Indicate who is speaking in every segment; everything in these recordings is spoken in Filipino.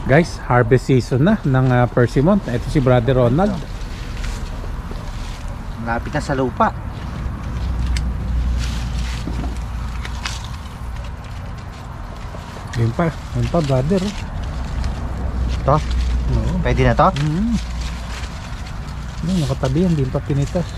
Speaker 1: Guys, harvest season na ng persimmon. Ito si Brother Ronald.
Speaker 2: Malapit na sa lupa.
Speaker 1: Yun pa brother.
Speaker 2: Ito?
Speaker 1: Oo.
Speaker 2: Pwede na to?
Speaker 1: Nakatabi yan, hindi pa pinitas.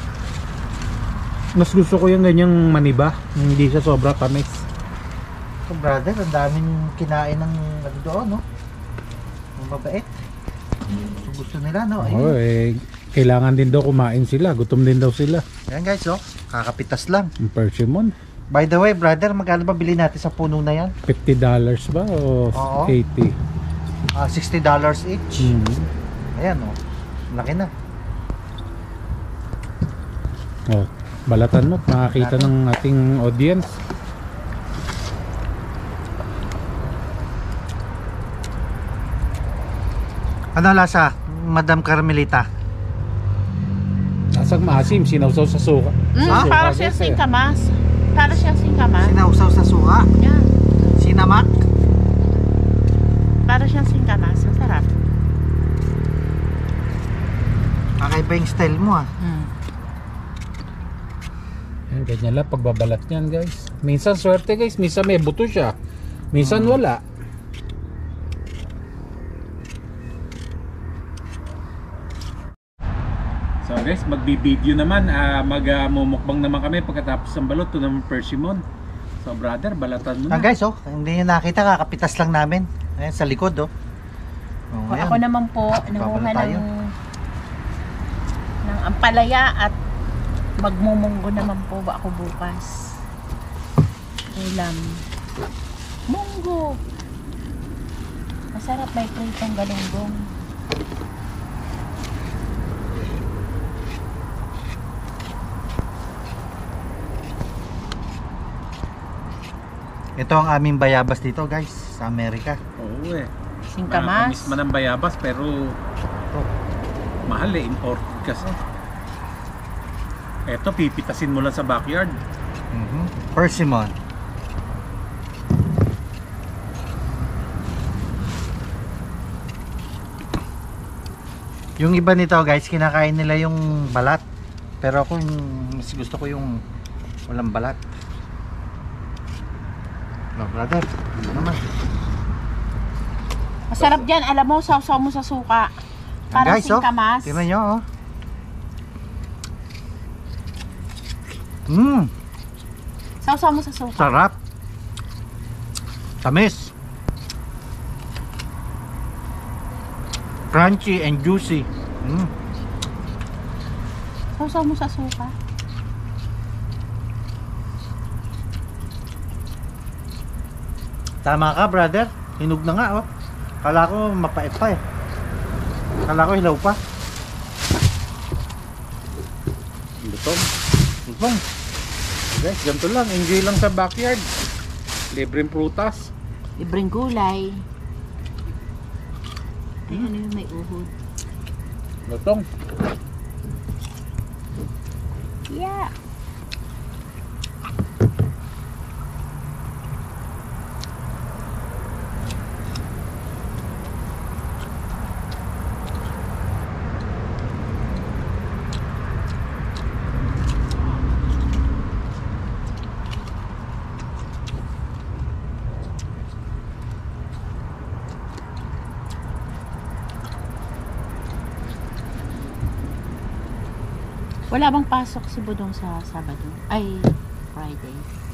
Speaker 1: Mas gusto ko yung ganyang maniba, hindi siya sobra tamis.
Speaker 2: So brother, ang daming kinain ng ano doon, no? Ang mabait. Gusto nila, no?
Speaker 1: Oo, kailangan din daw kumain sila, gutom din daw sila.
Speaker 2: Ayan guys, oh, kakapitas lang.
Speaker 1: Yung persimmon,
Speaker 2: By the way, brother, magkano ba bili natin sa puno na yan?
Speaker 1: $50 ba o
Speaker 2: Oo.
Speaker 1: 80?
Speaker 2: $60 each. Ayan, oh. Laki na.
Speaker 1: Oh, balatan mo, makakita ng ating audience.
Speaker 2: Ano lasa, Madam Carmelita?
Speaker 1: Lasang maasim, sinawsaw sa suka.
Speaker 3: Para siyang singkamas. Para siyang singkamas.
Speaker 2: Sinausaw sa suka?
Speaker 3: Yan.
Speaker 2: Sinamak?
Speaker 3: Para siyang singkamas. Masarap.
Speaker 2: Kakaiba yung style mo, ah.
Speaker 1: Yan, ganyan lang pagbabalat niyan guys. Minsan swerte guys, minsan may buto siya, minsan wala. So guys, magbi-video naman, magmumukbang naman kami pagkatapos ng balot to ng persimmon. So brother, balatan mo na.
Speaker 2: Guys, oh, hindi nyo nakita, kakapitas lang namin. Ayan, sa likod, oh. Oh,
Speaker 3: Ako naman po, nanguha
Speaker 2: tayo.
Speaker 3: ng ampalaya at magmumunggo naman po ba ako bukas. Ulam. Munggo. Masarap, may pritong galunggong.
Speaker 2: Ito ang aming bayabas dito, guys, sa Amerika.
Speaker 1: Oo
Speaker 3: Singkamas.
Speaker 1: Nakakamiss man ang bayabas pero mahal imported kasi. Eto, pipitasin mo lang sa backyard.
Speaker 2: Persimmon. Yung iba nito, guys, kinakain nila yung balat. Pero ako, mas gusto ko yung walang balat. No, brother, ano naman?
Speaker 3: Masarap dyan. Alam mo, sausaw mo sa suka. Para
Speaker 2: Guys,
Speaker 3: singkamas.
Speaker 2: oh, tingnan nyo, oh.
Speaker 3: Sausaw mo sa suka.
Speaker 2: Sarap. Tamis. Crunchy and juicy.
Speaker 3: Sausaw mo sa suka.
Speaker 2: Tama ka, brother. Hinog na nga, oh. Kala ko mapait pa, eh. Kala ko hilaw pa.
Speaker 1: Lutong. Guys, ganito lang, enjoy lang sa backyard. Libreng prutas.
Speaker 3: Libreng gulay. Ay, ano yung may uhod?
Speaker 1: Lutong.
Speaker 3: Yeah. Wala bang pasok si Budong sa Sabado? Ay, Friday.